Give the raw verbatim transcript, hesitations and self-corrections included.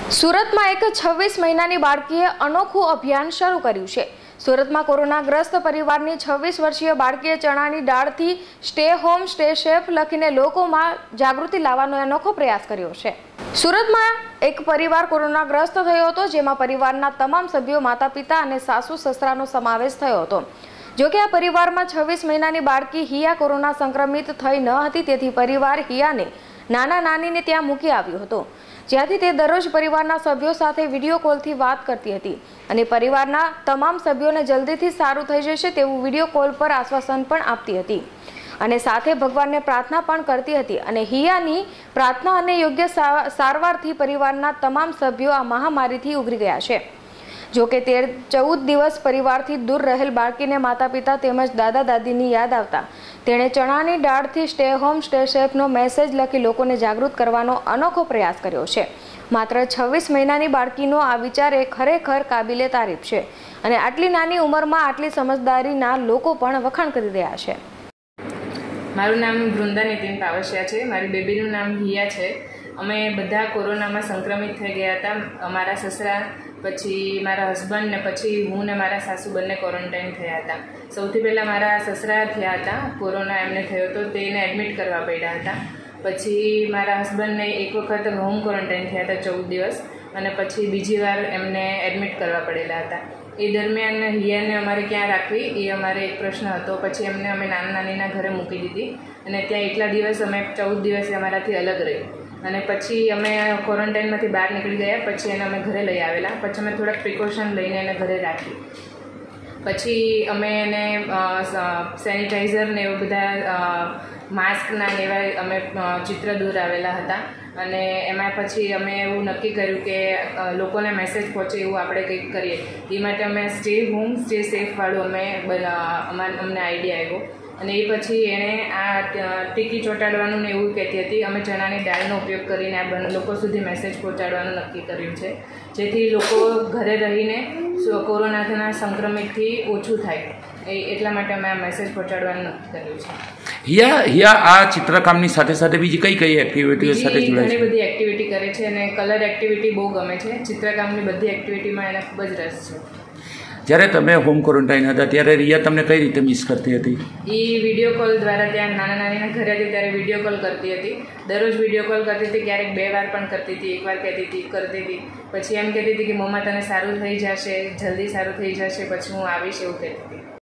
સુરતમાં એક છવ્વીસ મહિનાની બાળકીએ અનોખું અભિયાન શરૂ કર્યું છે। સુરતમાં કોરોનાગ્રસ્ત પરિવારની છવ્વીસ વર્ષીય બાળકીએ ચણાની દાળથી સ્ટે હોમ સ્ટે સેફ લખીને લોકોમાં જાગૃતિ લાવવાનો અનોખો પ્રયાસ કર્યો છે। સુરતમાં એક પરિવાર કોરોનાગ્રસ્ત થયો હતો, જેમાં પરિવારના તમામ સભ્યો માતા પિતા અને સાસુ સસરાનો સમાવેશ થયો હતો। જોકે આ પરિવારમાં છવ્વીસ મહિનાની બાળકી હિયા કોરોના સંક્રમિત થઈ ન હતી, તેથી પરિવાર હિયાને નાના નાનીને ત્યાં મૂકી આવ્યો હતો, જ્યાંથી તે દરરોજ પરિવારના સભ્યો સાથે વિડીયો કોલથી વાત કરતી હતી અને પરિવારના તમામ સભ્યોને જલ્દીથી સારું થઈ જશે તેવું વિડીયો કોલ પર આશ્વાસન પણ આપતી હતી અને સાથે ભગવાનને પ્રાર્થના પણ કરતી હતી। અને હિયાની પ્રાર્થના અને યોગ્ય સારવારથી પરિવારના તમામ સભ્યો આ મહામારીથી ઉગરી ગયા છે। જોકે તેર ચૌદ દિવસ પરિવારથી દૂર રહેલ બાળકીને માતા પિતા તેમજ દાદા દાદીની યાદ આવતા તેણે ચણાની દાળથી સ્ટે હોમ સ્ટે સેફનો મેસેજ લખી લોકોને જાગૃત કરવાનો અનોખો પ્રયાસ કર્યો છે। માત્ર છવ્વીસ મહિનાની બાળકીનો આ વિચાર એ ખરેખર કાબિલે તારીફ છે અને આટલી નાની ઉંમરમાં આટલી સમજદારીના લોકો પણ વખાણ કરી રહ્યા છે। મારું નામ વૃંદા નીતિન પાવસિયા છે। મારી બેબીનું નામ હિયા છે। અમે બધા કોરોનામાં સંક્રમિત થઈ ગયા હતા। અમારા સસરા, પછી મારા હસબન્ડ ને પછી હું ને મારા સાસુ બંને ક્વોરન્ટાઇન થયા હતા। સૌથી પહેલાં મારા સસરા થયા હતા, કોરોના એમને થયો તો તેને એડમિટ કરવા પડ્યા હતા। પછી મારા હસબન્ડને એક વખત હોમ ક્વોરન્ટાઇન થયા હતા ચૌદ દિવસ, અને પછી બીજી વાર એમને એડમિટ કરવા પડેલા હતા। એ દરમિયાન હિયાને અમારે ક્યાં રાખવી એ અમારે એક પ્રશ્ન હતો। પછી એમને અમે નાના નાનીના ઘરે મૂકી દીધી અને ત્યાં એટલા દિવસ અમે ચૌદ દિવસે અમારાથી અલગ રહી અને પછી અમે ક્વોરન્ટાઇનમાંથી બહાર નીકળી ગયા। પછી એને અમે ઘરે લઈ આવેલા। પછી અમે થોડાક પ્રિકોશન લઈને એને ઘરે રાખી। પછી અમે એને સેનિટાઈઝર ને એવું બધા માસ્કના ને એવા અમે ચિત્ર દૂર આવેલા હતા અને એમાં પછી અમે એવું નક્કી કર્યું કે લોકોને મેસેજ પહોંચે એવું આપણે કંઈક કરીએ। એ માટે અમે સ્ટે હોમ સ્ટે સેફવાળું અમે અમને આઈડિયા આવ્યો અને એ પછી એણે આ ટીકી ચોંટાડવાનું ને એવું કહેતી હતી। અમે ચણાની દાળનો ઉપયોગ કરીને આ લોકો સુધી મેસેજ પહોંચાડવાનું નક્કી કર્યું છે, જેથી લોકો ઘરે રહીને કોરોનાના સંક્રમિતથી ઓછું થાય, એ એટલા માટે અમે આ મેસેજ પહોંચાડવાનું નક્કી કર્યું છે। હિયા હિયા આ ચિત્રકામની સાથે સાથે બીજી કઈ કઈ એક્ટિવિટીઓ સાથે જોડાય છે? ઘણી બધી એક્ટિવિટી કરે છે અને કલર એક્ટિવિટી બહુ ગમે છે। ચિત્રકામની બધી એક્ટિવિટીમાં એને ખૂબ જ રસ છે। જ્યારે તમે હોમ ક્વોરન્ટાઇન હતા ત્યારે રિયા તમને કઈ રીતે મિસ કરતી હતી? એ વિડીયો કોલ દ્વારા ત્યાં નાના નાનીના ઘરે હતી ત્યારે વિડીયો કોલ કરતી હતી, દરરોજ વિડીયો કોલ કરતી હતી, ક્યારેક બે વાર પણ કરતી હતી, એક વાર કહેતી હતી કરતી હતી, પછી એમ કહેતી હતી કે મમ્મા તને સારું થઈ જશે, જલ્દી સારું થઈ જશે, પછી હું આવીશ એવું કહેતી હતી।